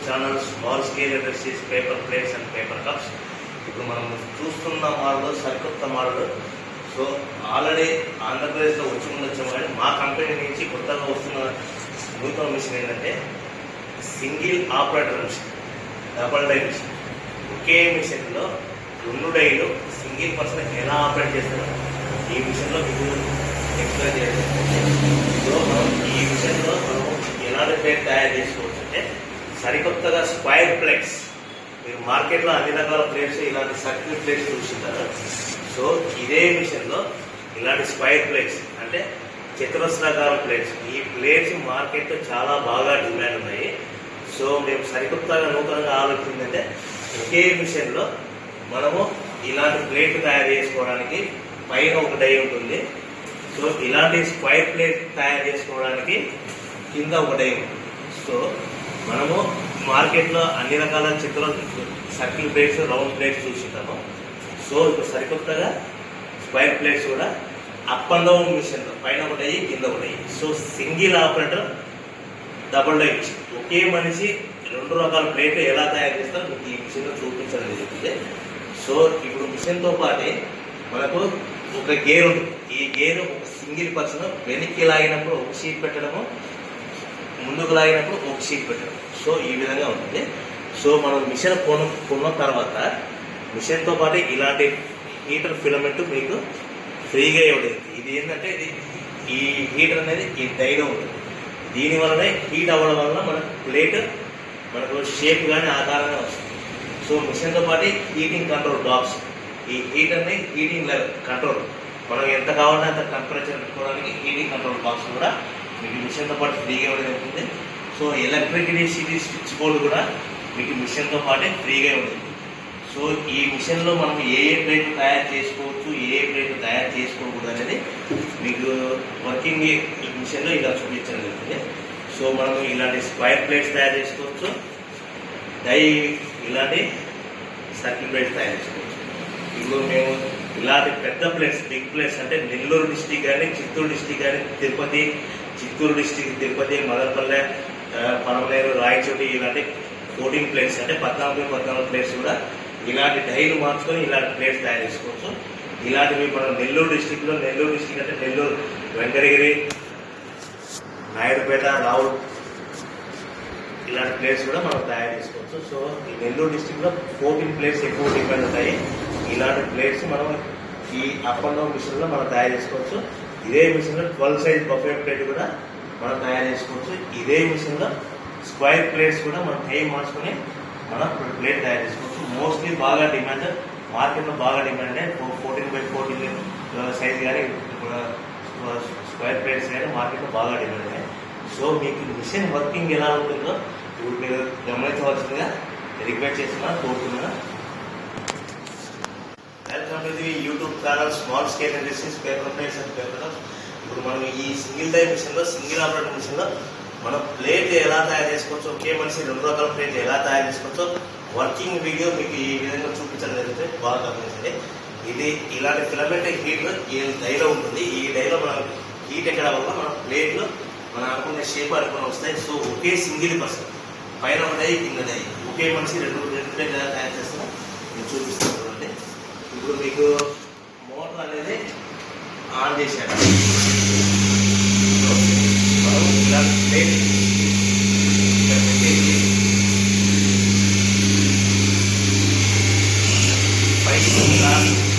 Channel small scale industries paper plates and paper cups. ఇప్పుడు మనం చూస్తున్న మోడల్ సరికొత్త మోడల్. సో ఆల్రెడీ ఆంధ్రప్రదేశ్లో వచ్చాము, కానీ మా కంపెనీ నుంచి కొత్తగా వస్తున్న నూతన మిషన్ ఏంటంటే single operator machine, double die machine. ఒకే మిషన్లో 2 డైలు సింగిల్ పర్సన్ ఎలా ఆపరేట్ చేస్తారో ఈ మిషన్లో మీకు ఎక్స్ప్లెయిన్ చేయాలి. సో మనం ఈ మిషన్లో మనం ఎలాంటి ప్లేట్ తయారు చేసుకోవచ్చు అంటే సరికొత్తగా స్క్వైర్ ప్లేట్స్. మీరు మార్కెట్లో అన్ని రకాల ప్లేట్స్ ఇలాంటి సర్కిల్ ప్లేట్స్ చూస్తుంటారు. సో ఇదే మిషన్లో ఇలాంటి స్క్వైర్ ప్లేట్స్ అంటే చతురస్రాకార ప్లేట్స్, ఈ ప్లేట్స్ మార్కెట్లో చాలా బాగా డిమాండ్ ఉన్నాయి. సో మేము సరికొత్తగా నూతనంగా ఆలోచించిందంటే ఒకే మిషన్లో మనము ఇలాంటి ప్లేట్ తయారు చేసుకోవడానికి పైన ఒక డై ఉంటుంది. సో ఇలాంటి స్క్వైర్ ప్లేట్ తయారు చేసుకోవడానికి కింద ఒక డై ఉంటుంది. సో మనము మార్కెట్లో అన్ని రకాల సర్కిల్ ప్లేట్స్, రౌండ్ ప్లేట్స్ చూసుకుంటాము. సో ఇప్పుడు సరికొత్తగా స్క్వైర్ ప్లేట్స్ కూడా అప్ అండ్ డౌన్ మిషన్లో పైన ఒక డై కింద ఒక die. So single operator double die machine. ఒకే మనిషి 2 రకాల ప్లేట్లు ఎలా తయారు చేస్తారో మీకు ఈ మిషన్లో చూపించడం జరుగుతుంది. సో ఇప్పుడు మిషన్తో పాటే మనకు ఒక గేర్ ఉంటుంది. ఈ గేర్ ఒక సింగిల్ పర్సన్ వెనక్కి లాగినప్పుడు ఒక షీట్ పెట్టడము, ముందుకు లాగినప్పుడు ఒక షీట్ పెట్టడం. సో ఈ విధంగా ఉంటుంది. సో మనం మిషన్ కొన్న తర్వాత మిషన్తో పాటు ఇలాంటి హీటర్ ఫిలమెంట్ మీకు ఫ్రీగా ఇవ్వలేదు. ఇది ఏంటంటే ఈ హీటర్ అనేది ఈ డైలో ఉంటుంది. దీనివల్లనే హీట్ అవ్వడం వల్ల మన ప్లేట్ మనకు షేప్ కానీ ఆకారంగా వస్తుంది. సో మిషన్తో పాటు హీటింగ్ కంట్రోల్ బాక్స్, ఈ హీటర్ని హీటింగ్ లెవెల్ కంట్రోల్, మనం ఎంత కావాలంటే అంత టెంపరేచర్ పెట్టుకోవడానికి హీటింగ్ కంట్రోల్ బాక్స్ కూడా మీకు మిషన్తో పాటు ఫ్రీగా ఇవ్వడం ఉంటుంది. సో ఎలక్ట్రిసిటీ స్విచ్ బోర్డు కూడా మీకు మిషన్తో పాటే ఫ్రీగా ఉంటుంది. సో ఈ మిషన్లో మనం ఏ ప్లేట్లు తయారు చేసుకోవచ్చు, ఏ ప్లేట్లు తయారు చేసుకోకూడదు అనేది మీకు వర్కింగ్ మిషన్లో ఇలా చూపించడం జరుగుతుంది. సో మనం ఇలాంటి స్క్వైర్ ప్లేట్స్ తయారు చేసుకోవచ్చు, డై ఇలాంటి సర్కిల్ ప్లేట్స్ తయారు చేసుకోవచ్చు. ఇప్పుడు మేము ఇలాంటి పెద్ద ప్లేట్స్, బిగ్ ప్లేట్స్ అంటే నెల్లూరు డిస్టిక్ కానీ, చిత్తూరు డిస్టిక్ కానీ, తిరుపతి, చిత్తూరు డిస్టిక్, తిరుపతి, మదనపల్లె, పరమనేరు, రాయచోటి ఇలాంటి 14 ప్లేట్స్ అంటే 14 ప్లేట్స్ కూడా ఇలాంటి డైలు మార్చుకొని ఇలాంటి ప్లేట్స్ తయారు చేసుకోవచ్చు. ఇలాంటివి మనం నెల్లూరు డిస్టిక్లో, నెల్లూరు డిస్టిక్ అంటే నెల్లూరు, వెంకటగిరి, నాయుడుపేట, రావుల్ ఇలాంటి ప్లేట్స్ కూడా మనం తయారు చేసుకోవచ్చు. సో ఈ నెల్లూరు డిస్టిక్లో 14 ప్లేట్స్ ఎక్కువ డిపెండ్ ఉంటాయి. ఇలాంటి ప్లేట్స్ మనం ఈ అప్ అండ్ డౌన్ మిషన్లో మనం తయారు చేసుకోవచ్చు. ఇదే మిషన్లో 12 సైజ్ బఫే ప్లేట్ కూడా మనం తయారు చేసుకోవచ్చు. ఇదే మిషన్లో స్క్వైర్ ప్లేట్స్ కూడా మనం టైం మార్చుకొని మనం ప్లేట్ తయారు చేసుకోవచ్చు. మోస్ట్లీ బాగా డిమాండ్, మార్కెట్లో బాగా డిమాండ్ అంటే 14x14 సైజ్ కానీ స్క్వైర్ ప్లేట్స్ కానీ మార్కెట్లో బాగా డిమాండ్ ఉన్నాయి. సో మీకు మిషన్ వర్కింగ్ ఎలా ఉంటుందో ఇప్పుడు మీరు గమనించవలసిందిగా రిక్వెస్ట్ చేస్తున్నా, కోరుతున్నా. Welcome to the YouTube channel small scale industries paper plates and paper cups. ఇప్పుడు మనం ఈ సింగిల్ డై మిషన్లో, సింగిల్ ఆపరేటర్ మిషన్లో మనం ప్లేట్ ఎలా తయారు చేసుకోవచ్చు, ఒకే మనిషి 2 రకాల ప్లేట్ ఎలా తయారు చేసుకోవచ్చో వర్కింగ్ వీడియో మీకు ఈ విధంగా చూపించడం జరుగుతుంది. బాగా గమనించండి. ఇది ఇలాంటి ఫిలమెంట్ హీటర్ ఈ డైలో ఉంటుంది. ఈ డైలో మనం హీట్ ఎక్కడం వల్ల మన ప్లేట్లు మనం అనుకునే షేప్ అనుకుని వస్తాయి. సో ఒకే సింగిల్ పర్సన్ పైన ఒక డై, కింద డై, ఒకే మనిషి 2 ప్లేట్ ఎలా తయారు చేస్తామో నేను చూపిస్తాను చూడండి. ఇప్పుడు మీకు మోటార్ అనేది ఆన్ చేశాను. మనం ఇలాంటి ప్లేట్ పెట్టేసి పైకి ఇలా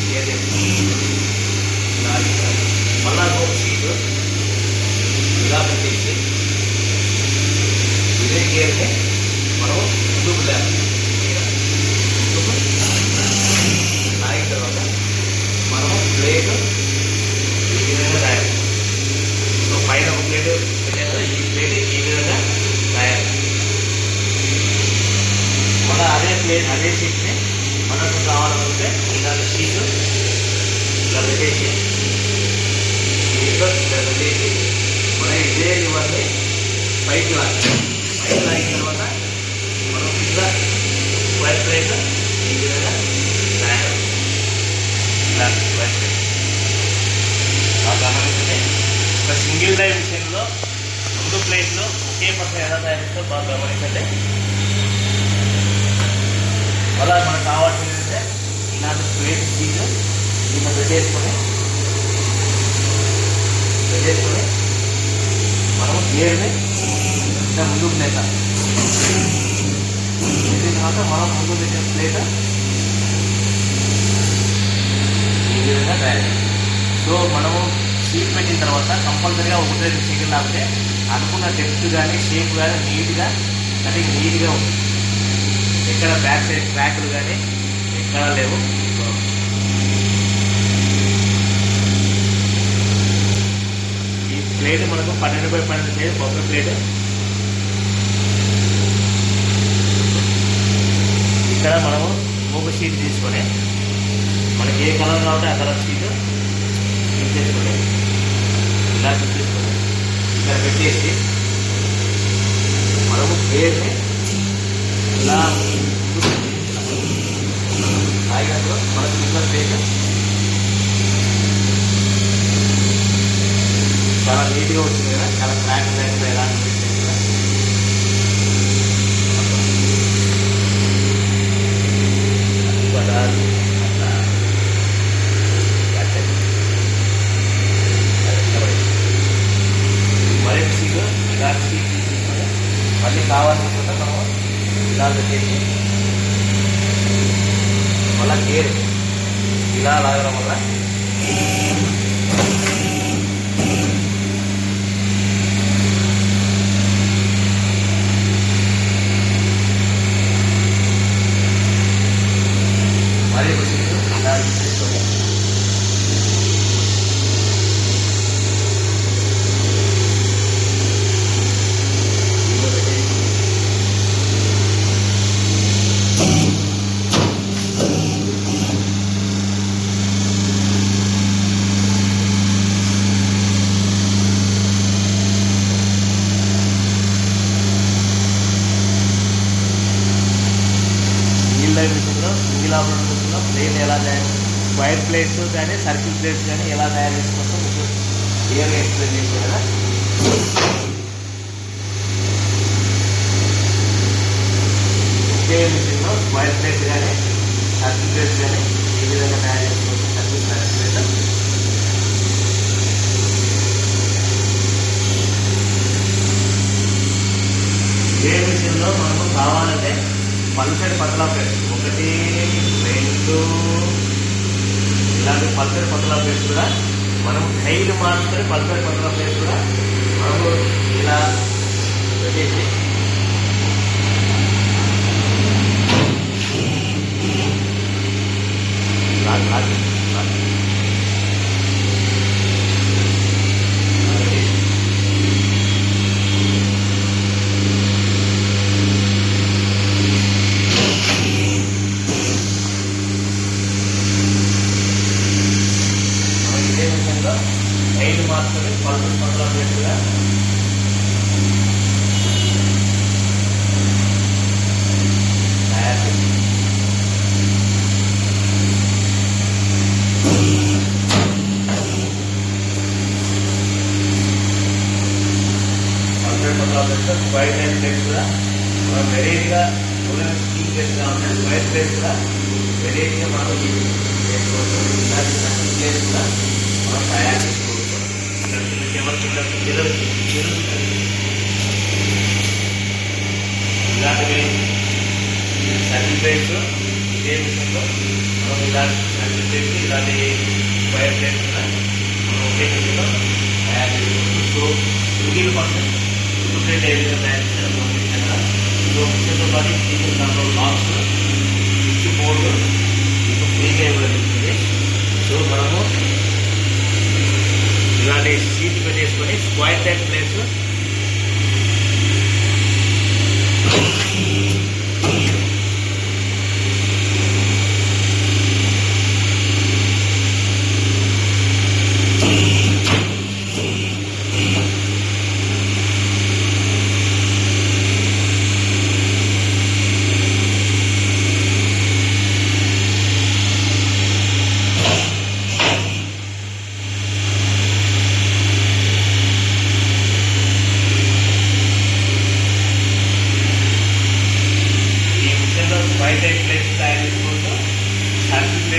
మళ్ళా ఒక షీట్ ఇలా పెట్టేసి ఇదే గేర్ని మనం ముందుకు లాగిన తర్వాత మనము ప్లేట్ ఈ విధంగా తయారు. సో పైన ఒక ప్లేట్ పెట్టాక ఈ ప్లేట్ ఈ విధంగా తయారు. మళ్ళీ అదే షీట్ని మనకు కావాలనుకుంటే ఇలాంటి షీట్ ఇలా పెట్టేసి మనం ఇదే ఇవన్నీ పైకి లాగిన తర్వాత మనం కింద వైట్ ప్లేట్ ఈ విధంగా తయారు. ఇలాంటి వైట్ ప్లేట్ గమనించండి. ఒక సింగిల్ డై మిషన్లో 2 ప్లేట్లు ఒకే పక్కన ఎలా తయారు చేస్తే బాగా గమనించండి. మళ్ళీ మనకు కావాల్సింది ఏంటంటే ఇలాంటి ప్లేట్ సీట్ దీన్ని పెట్టేసుకొని మనము గేర్ని ఇంకా ముందుకు నెట్టాం. నెట్టిన తర్వాత మనం ముందు పెట్టిన ప్లేట్ ఈ విధంగా తయారు. సో మనము సీట్ పెట్టిన తర్వాత కంపల్సరీగా 1-2 సెకండ్ ఆపితే అనుకున్న డెప్త్ కానీ షేప్ కానీ నీట్గా కటింగ్ నీట్గా ఉంది. ఎక్కడ బ్యాక్ సైడ్ క్రాక్లు కానీ ఎక్కడా లేవు. ఈ ప్లేట్ మనకు 12x12 సైజ్ బొమ్మ ప్లేట్. ఇక్కడ మనము మూగ షీట్ తీసుకొని మనకి ఏ కలర్ కావాలంటే ఆ కలర్ షీట్ తీసేసుకొని ఇలా తీసుకొని ఇక్కడ పెట్టేసి మనము గేర్ని ఇలా ఆగినప్పుడు మనకు ఇట్లా ప్లేట్ చాలా నీట్గా వచ్చింది కదా, చాలా క్రాక్ లేకుండా ఎలా అనిపిస్తుంది కదా. మరీ సీట్ ఇలాంటి సీట్ తీసుకుంటే మళ్ళీ కావాలనుకుంటే మనం ఇలా పెట్టేసి మళ్ళీ గేర్ ఇలా లాగడం వల్ల మరి ఒక సీటు ఇలా తీసుకొని మిషన్లో సింగిల్ ఆపరేటర్ మిషన్లో ప్లేట్ ఎలా తయారు, స్క్వైర్ ప్లేట్స్ కానీ సర్కిల్ ప్లేట్స్ కానీ ఎలా తయారు చేసుకోవచ్చో మీకు క్లియర్గా ఎక్స్ప్లెయిన్ చేశాను కదా. ఒకే మిషన్లో స్క్వైర్ ప్లేట్స్ కానీ సర్కిల్ ప్లేట్స్ కానీ ఏ విధంగా తయారు చేసుకోవచ్చు సర్కిల్ ప్లేట్. ఏ మిషన్లో మనకు కావాలంటే పల్సర్ పతలా ప్లేట్స్ 1, 2 ఇలాంటి పల్సర్ పతలా ప్లేట్స్ కూడా మనం హైట్ మార్చుకొని పల్సర్ పతలా ప్లేట్స్ కూడా మనము ఇలా పెట్టేసి హైట్ మార్చుకొని పల్సర్ పతలా ప్లేట్స్ కూడా తయారు చేసి స్క్వైర్ లైన్ ప్లేట్స్ కూడా మనం వెరైటీగా స్టీల్ ప్లేట్స్ కావాలి, స్క్వైర్ ప్లేట్స్ కూడా వెరైటీగా మనం చేసుకోవచ్చు. ఇలాంటి సర్కిల్ ప్లేట్స్ కూడా మనం తయారు చేసుకోవచ్చు. ఇలాంటివి సర్కిల్ ప్లేట్స్ ఇదే మిషన్లో మనం ఇలాంటి సర్కిల్ ప్లేట్స్ ఇలాంటి స్క్వైర్ ప్లేట్స్ కూడా మనం ఒకే మిషన్లో తయారు చేసుకోవచ్చు. సో సింగిల్ పర్సన్ ప్లేట్ ఏ విధంగా తయారు చేయాలి మిషన్తో పాటు sealing control box switch board మీకు ఫ్రీగా ఇవ్వబడుతుంది. సో మనము ఇలాంటి సీట్ పెట్టేసుకొని స్క్వైర్ టైప్ ప్లేట్స్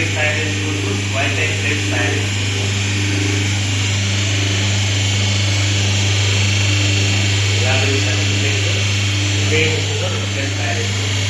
ప్లేట్స్ తయారు చేసుకుంటూ స్క్వైర్ టైప్ ప్లేట్స్ తయారు చేసుకుంటాం. ఇలాంటి ప్లేట్స్ ఉపయోగించుకుంటూ ప్లేట్స్ తయారు చేసుకుంటాం.